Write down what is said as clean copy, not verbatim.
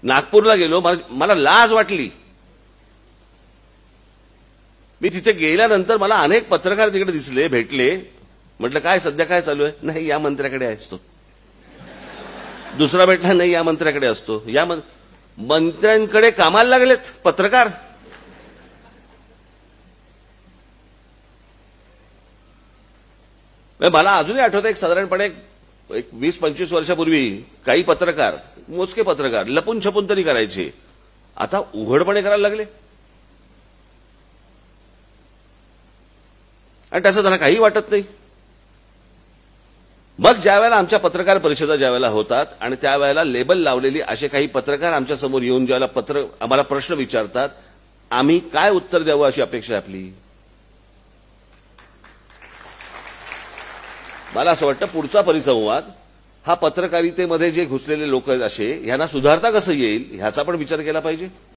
नागपूरला गेलो, मला लाज वाटली. मी तिथे गेल्यानंतर मला अनेक पत्रकार तिकडे दिसले, भेटले. म्हटलं काय सध्या काय चालू आहे? नाही, या मंत्र्याकडे असतो. दुसरा भेटला, नाही या मंत्र्याकडे असतो. या मंत्र्यांकडे कामाला लागलेत पत्रकार. मला अजूनही आठवतं, एक साधारणपणे 20-25 वर्षापूर्वी काही पत्रकार, मोजके पत्रकार लपून छपून तरी करायचे, आता उघडपणे करायला लागले. आणि त्याचं त्यांना काही वाटत नाही. मग ज्यावेळेला आमच्या पत्रकार परिषदा ज्यावेळेला होतात आणि त्यावेळेला लेबल लावलेली असे काही पत्रकार आमच्या समोर येऊन ज्यावेळेला आम्हाला प्रश्न विचारतात, आम्ही काय उत्तर द्यावं अशी अपेक्षा आहे आपली. मला असं वाटतं पुढचा परिसंवाद हा पत्रकारितेमध्ये जे घुसलेले लोक असे ह्यांना सुधारता कसं येईल ह्याचा पण विचार केला पाहिजे.